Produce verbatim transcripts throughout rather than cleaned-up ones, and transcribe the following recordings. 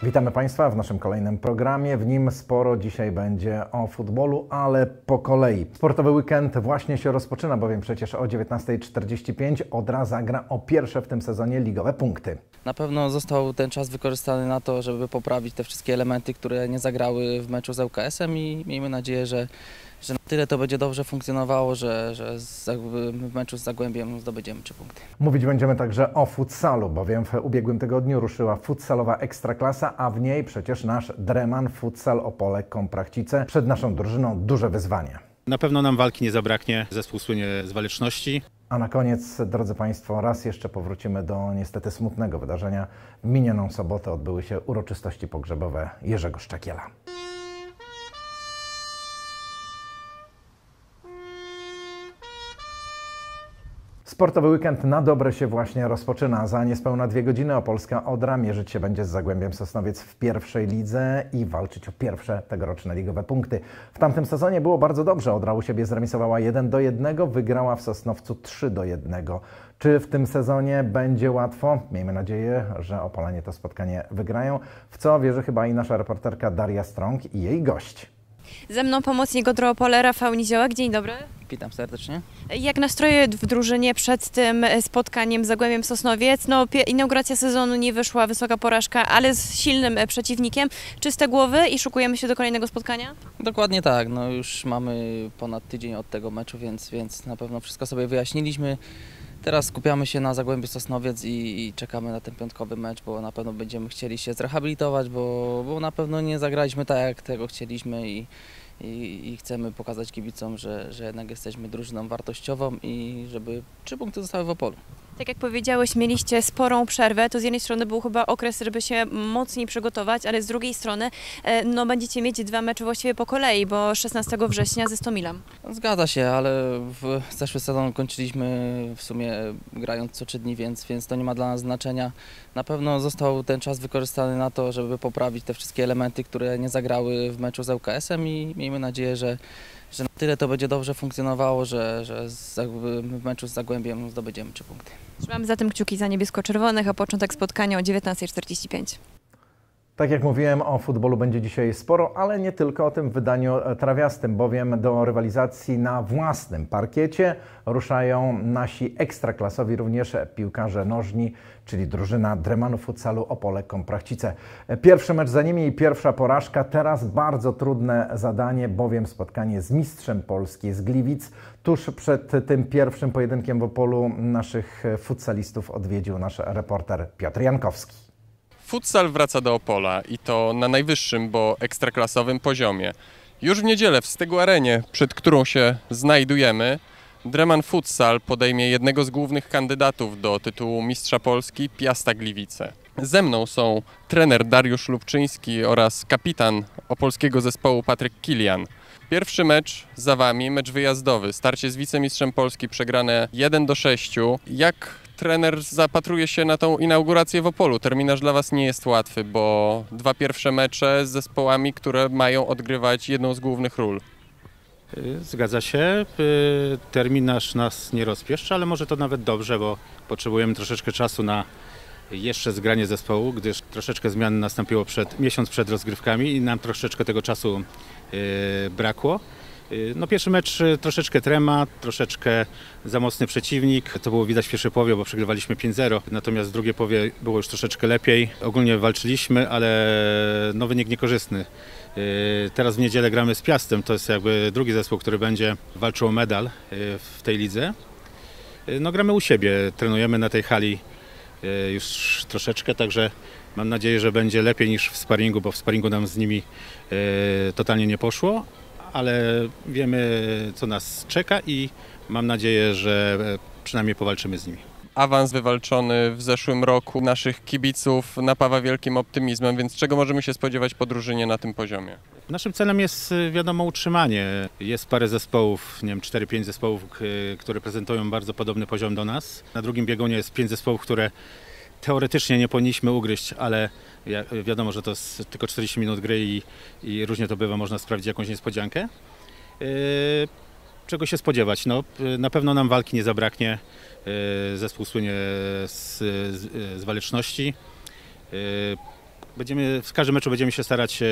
Witamy Państwa w naszym kolejnym programie. W nim sporo dzisiaj będzie o futbolu, ale po kolei. Sportowy weekend właśnie się rozpoczyna, bowiem przecież o dziewiętnastej czterdzieści pięć Odra zagra o pierwsze w tym sezonie ligowe punkty. Na pewno został ten czas wykorzystany na to, żeby poprawić te wszystkie elementy, które nie zagrały w meczu z L K S-em i miejmy nadzieję, że, że na tyle to będzie dobrze funkcjonowało, że, że z, w meczu z Zagłębiem zdobędziemy trzy punkty. Mówić będziemy także o futsalu, bowiem w ubiegłym tygodniu ruszyła futsalowa ekstraklasa, a w niej przecież nasz Dreman Futsal Opole Komprachcice. Przed naszą drużyną duże wyzwanie. Na pewno nam walki nie zabraknie, zespół słynie z waleczności. A na koniec, drodzy Państwo, raz jeszcze powrócimy do niestety smutnego wydarzenia. W minioną sobotę odbyły się uroczystości pogrzebowe Jerzego Szczakiela. Sportowy weekend na dobre się właśnie rozpoczyna. Za niespełna dwie godziny opolska Odra mierzyć się będzie z Zagłębiem Sosnowiec w pierwszej lidze i walczyć o pierwsze tegoroczne ligowe punkty. W tamtym sezonie było bardzo dobrze. Odra u siebie zremisowała jeden do jednego, wygrała w Sosnowcu trzy do jednego. Czy w tym sezonie będzie łatwo? Miejmy nadzieję, że Opolanie to spotkanie wygrają, w co wierzy chyba i nasza reporterka Daria Strąg i jej gość. Ze mną pomocnik Odry Opole Rafał Niziołek. Dzień dobry. Witam serdecznie. Jak nastroje w drużynie przed tym spotkaniem z Zagłębiem Sosnowiec? No, inauguracja sezonu nie wyszła, wysoka porażka, ale z silnym przeciwnikiem. Czyste głowy i szykujemy się do kolejnego spotkania? Dokładnie tak. No już mamy ponad tydzień od tego meczu, więc, więc na pewno wszystko sobie wyjaśniliśmy. Teraz skupiamy się na Zagłębiu Sosnowiec i, i czekamy na ten piątkowy mecz, bo na pewno będziemy chcieli się zrehabilitować, bo, bo na pewno nie zagraliśmy tak, jak tego chcieliśmy i, i, i chcemy pokazać kibicom, że, że jednak jesteśmy drużyną wartościową i żeby trzy punkty zostały w Opolu. Tak jak powiedziałeś, mieliście sporą przerwę, to z jednej strony był chyba okres, żeby się mocniej przygotować, ale z drugiej strony no, będziecie mieć dwa mecze właściwie po kolei, bo szesnastego września ze Stomilem. Zgadza się, ale w zeszły sezon kończyliśmy w sumie grając co trzy dni, więc, więc to nie ma dla nas znaczenia. Na pewno został ten czas wykorzystany na to, żeby poprawić te wszystkie elementy, które nie zagrały w meczu z L K S-em i miejmy nadzieję, że że na tyle to będzie dobrze funkcjonowało, że, że z, w meczu z Zagłębiem zdobędziemy trzy punkty. Trzymamy zatem kciuki za niebiesko-czerwonych, a początek spotkania o dziewiętnastej czterdzieści pięć. Tak jak mówiłem, o futbolu będzie dzisiaj sporo, ale nie tylko o tym wydaniu trawiastym, bowiem do rywalizacji na własnym parkiecie ruszają nasi ekstraklasowi również piłkarze nożni, czyli drużyna Dremanu Futsalu Opole Komprachcice. Pierwszy mecz za nimi i pierwsza porażka. Teraz bardzo trudne zadanie, bowiem spotkanie z mistrzem Polski z Gliwic. Tuż przed tym pierwszym pojedynkiem w Opolu naszych futsalistów odwiedził nasz reporter Piotr Jankowski. Futsal wraca do Opola i to na najwyższym, bo ekstraklasowym poziomie. Już w niedzielę w Stegu Arenie, przed którą się znajdujemy, Dreman Futsal podejmie jednego z głównych kandydatów do tytułu Mistrza Polski, Piasta Gliwice. Ze mną są trener Dariusz Lubczyński oraz kapitan opolskiego zespołu Patryk Kilian. Pierwszy mecz za Wami, mecz wyjazdowy, starcie z wicemistrzem Polski przegrane jeden do sześciu. Jak trener zapatruje się na tą inaugurację w Opolu? Terminarz dla Was nie jest łatwy, bo dwa pierwsze mecze z zespołami, które mają odgrywać jedną z głównych ról. Zgadza się, terminarz nas nie rozpieszcza, ale może to nawet dobrze, bo potrzebujemy troszeczkę czasu na jeszcze zgranie zespołu, gdyż troszeczkę zmian nastąpiło przed, miesiąc przed rozgrywkami i nam troszeczkę tego czasu yy, brakło. Yy, no pierwszy mecz troszeczkę trema, troszeczkę za mocny przeciwnik. To było widać w pierwszej połowie, bo przegrywaliśmy pięć zero, natomiast w drugiej połowie było już troszeczkę lepiej. Ogólnie walczyliśmy, ale no, wynik niekorzystny. Yy, teraz w niedzielę gramy z Piastem, to jest jakby drugi zespół, który będzie walczył o medal yy, w tej lidze. Yy, no gramy u siebie, trenujemy na tej hali już troszeczkę, także mam nadzieję, że będzie lepiej niż w sparingu, bo w sparingu nam z nimi e, totalnie nie poszło, ale wiemy, co nas czeka i mam nadzieję, że przynajmniej powalczymy z nimi. Awans wywalczony w zeszłym roku naszych kibiców napawa wielkim optymizmem, więc czego możemy się spodziewać po drużynie na tym poziomie? Naszym celem jest, wiadomo, utrzymanie. Jest parę zespołów, nie wiem, cztery pięć zespołów, które prezentują bardzo podobny poziom do nas. Na drugim biegunie jest pięć zespołów, które teoretycznie nie powinniśmy ugryźć, ale wiadomo, że to jest tylko czterdzieści minut gry i, i różnie to bywa, można sprawdzić jakąś niespodziankę. Czego się spodziewać? No, na pewno nam walki nie zabraknie. Zespół słynie z, z, z waleczności. Będziemy, w każdym meczu będziemy się starać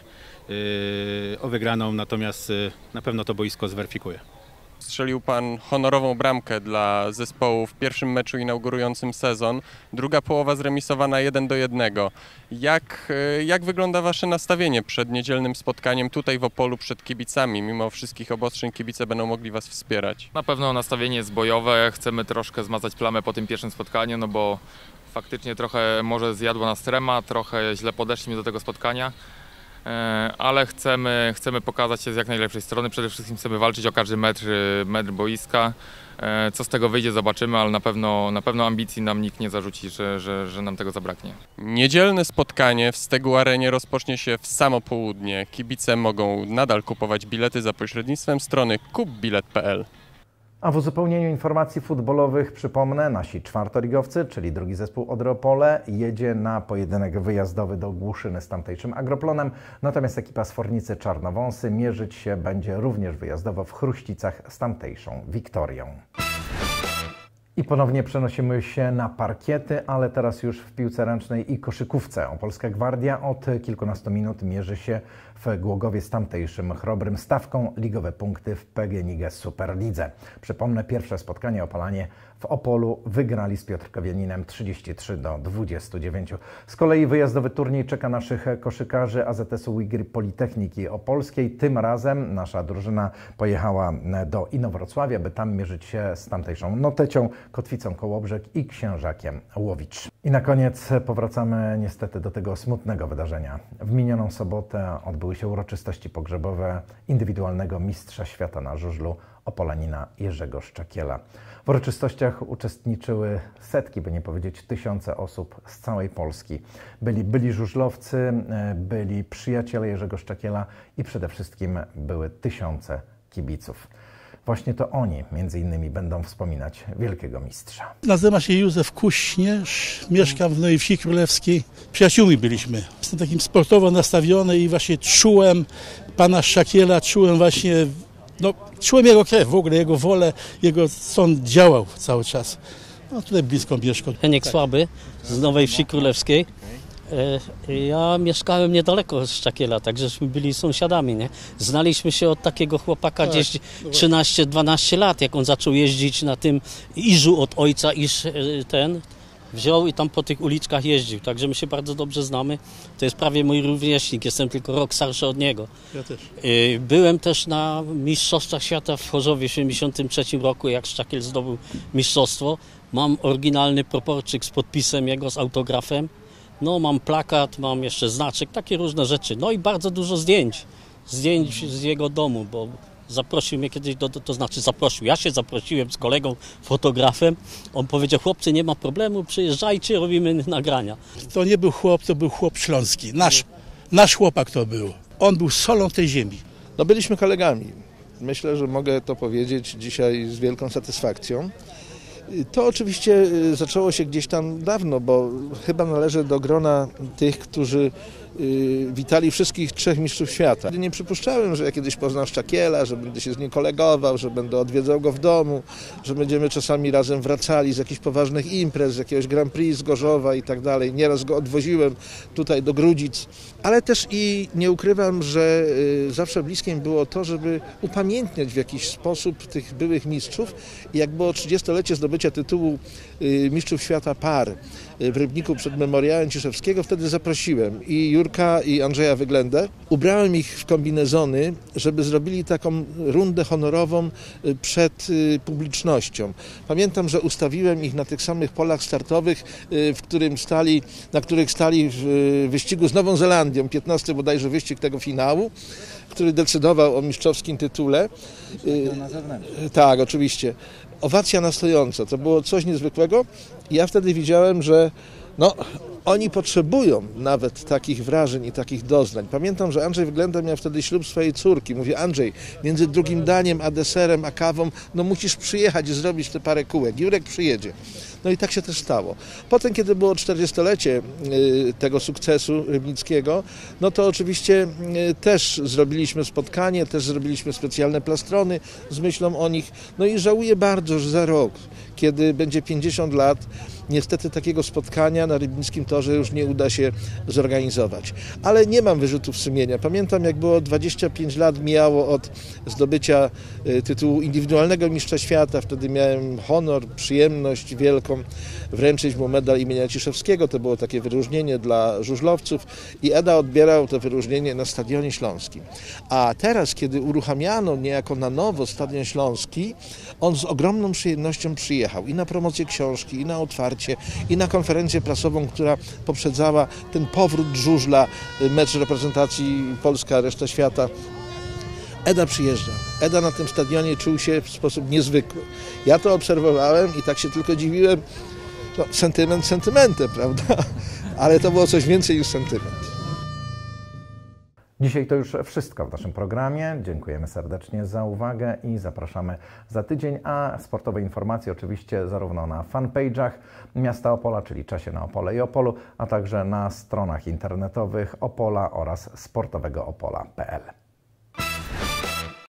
o wygraną, natomiast na pewno to boisko zweryfikuje. Strzelił Pan honorową bramkę dla zespołu w pierwszym meczu inaugurującym sezon. Druga połowa zremisowana jeden do jednego. Jak, jak wygląda Wasze nastawienie przed niedzielnym spotkaniem tutaj w Opolu przed kibicami? Mimo wszystkich obostrzeń kibice będą mogli Was wspierać. Na pewno nastawienie jest bojowe. Chcemy troszkę zmazać plamę po tym pierwszym spotkaniu, no bo faktycznie trochę może zjadło nas trema, trochę źle podeszliśmy do tego spotkania. Ale chcemy, chcemy pokazać się z jak najlepszej strony. Przede wszystkim chcemy walczyć o każdy metr, metr boiska. Co z tego wyjdzie, zobaczymy, ale na pewno, na pewno ambicji nam nikt nie zarzuci, że, że, że nam tego zabraknie. Niedzielne spotkanie w Stegu Arenie rozpocznie się w samo południe. Kibice mogą nadal kupować bilety za pośrednictwem strony kup bilet kropka p l. A w uzupełnieniu informacji futbolowych przypomnę, nasi czwartoligowcy, czyli drugi zespół Odry Opole, jedzie na pojedynek wyjazdowy do Głuszyny z tamtejszym Agroplonem, natomiast ekipa z Fornicy Czarnowąsy mierzyć się będzie również wyjazdowo w Chruścicach z tamtejszą Wiktorią. I ponownie przenosimy się na parkiety, ale teraz już w piłce ręcznej i koszykówce. Opolska Gwardia od kilkunastu minut mierzy się w Głogowie z tamtejszym Chrobrym stawką ligowe punkty w P G N I G Superlidze. Przypomnę, pierwsze spotkanie Opolanie w Opolu wygrali z Piotrkowianinem trzydzieści trzy do dwudziestu dziewięciu. Z kolei wyjazdowy turniej czeka naszych koszykarzy A Z S-u Wigry Politechniki Opolskiej. Tym razem nasza drużyna pojechała do Inowrocławia, by tam mierzyć się z tamtejszą Notecią, Kotwicą Kołobrzeg i Księżakiem Łowicz. I na koniec powracamy niestety do tego smutnego wydarzenia. W minioną sobotę odbyły się uroczystości pogrzebowe indywidualnego mistrza świata na żużlu Opolanina Jerzego Szczakiela. W uroczystościach uczestniczyły setki, by nie powiedzieć tysiące osób z całej Polski. Byli byli żużlowcy, byli przyjaciele Jerzego Szczakiela i przede wszystkim były tysiące kibiców. Właśnie to oni, między innymi, będą wspominać wielkiego mistrza. Nazywam się Józef Kuśnierz, mieszkam w Nowej Wsi Królewskiej. Przyjaciółmi byliśmy. Jestem takim sportowo nastawiony i właśnie czułem pana Szczakiela, czułem właśnie, no, czułem jego krew, w ogóle jego wolę, jego, co on działał cały czas. No tutaj blisko mieszkam. Heniek tak. Słaby z Nowej Wsi Królewskiej. Ja mieszkałem niedaleko Szczakiela, takżeśmy byli sąsiadami, nie? Znaliśmy się od takiego chłopaka tak, gdzieś trzynaście dwanaście lat, jak on zaczął jeździć na tym Iżu od ojca, Iż ten wziął i tam po tych uliczkach jeździł, także my się bardzo dobrze znamy. To jest prawie mój rówieśnik, jestem tylko rok starszy od niego. Ja też. Byłem też na Mistrzostwach Świata w Chorzowie w siedemdziesiątym trzecim roku, jak Szczakiel zdobył mistrzostwo. Mam oryginalny proporczyk z podpisem jego, z autografem. No, mam plakat, mam jeszcze znaczek, takie różne rzeczy. No i bardzo dużo zdjęć, zdjęć z jego domu, bo zaprosił mnie kiedyś, do, to znaczy zaprosił, ja się zaprosiłem z kolegą fotografem. On powiedział, chłopcy, nie ma problemu, przyjeżdżajcie, robimy nagrania. To nie był chłop, to był chłop śląski, nasz, nasz chłopak to był. On był solą tej ziemi. No byliśmy kolegami. Myślę, że mogę to powiedzieć dzisiaj z wielką satysfakcją. To oczywiście zaczęło się gdzieś tam dawno, bo chyba należy do grona tych, którzy witali wszystkich trzech mistrzów świata. Nie przypuszczałem, że ja kiedyś poznam Szczakiela, że będę się z nim kolegował, że będę odwiedzał go w domu, że będziemy czasami razem wracali z jakichś poważnych imprez, z jakiegoś Grand Prix z Gorzowa i tak dalej. Nieraz go odwoziłem tutaj do Grudzic, ale też i nie ukrywam, że zawsze bliskie mi było to, żeby upamiętniać w jakiś sposób tych byłych mistrzów. I jak było trzydziestolecie zdobycia tytułu mistrzów świata par w Rybniku przed Memoriałem Ciszewskiego, wtedy zaprosiłem i Jurka, i Andrzeja Wyglendę. Ubrałem ich w kombinezony, żeby zrobili taką rundę honorową przed publicznością. Pamiętam, że ustawiłem ich na tych samych polach startowych, w którym stali, na których stali w wyścigu z Nową Zelandią, piętnasty bodajże wyścig tego finału, który decydował o mistrzowskim tytule. Na zewnętrzne. Tak, oczywiście. Owacja na stojąco, to było coś niezwykłego. I ja wtedy widziałem, że no, oni potrzebują nawet takich wrażeń i takich doznań. Pamiętam, że Andrzej Wyględa miał wtedy ślub swojej córki. Mówię, Andrzej, między drugim daniem, a deserem, a kawą, no musisz przyjechać i zrobić te parę kółek. Jurek przyjedzie. No i tak się też stało. Potem, kiedy było czterdziestolecie tego sukcesu rybnickiego, no to oczywiście też zrobiliśmy spotkanie, też zrobiliśmy specjalne plastrony z myślą o nich. No i żałuję bardzo, że za rok, kiedy będzie pięćdziesiąt lat, niestety takiego spotkania na Rybnickim Torze to, że już nie uda się zorganizować. Ale nie mam wyrzutów sumienia. Pamiętam, jak było dwadzieścia pięć lat mijało od zdobycia tytułu indywidualnego mistrza świata. Wtedy miałem honor, przyjemność wielką wręczyć mu medal imienia Ciszewskiego. To było takie wyróżnienie dla żużlowców i Eda odbierał to wyróżnienie na Stadionie Śląskim. A teraz, kiedy uruchamiano niejako na nowo Stadion Śląski, on z ogromną przyjemnością przyjechał i na promocję książki, i na otwarcie, i na konferencję prasową, która poprzedzała ten powrót żużla, mecz reprezentacji Polska, reszta świata. Eda przyjeżdżał. Eda na tym stadionie czuł się w sposób niezwykły. Ja to obserwowałem i tak się tylko dziwiłem. No, sentyment sentymentem, prawda? Ale to było coś więcej niż sentyment. Dzisiaj to już wszystko w naszym programie. Dziękujemy serdecznie za uwagę i zapraszamy za tydzień, a sportowe informacje oczywiście zarówno na fanpage'ach Miasta Opola, czyli Czasie na Opole i Opolu, a także na stronach internetowych Opola oraz sportowego opola kropka p l.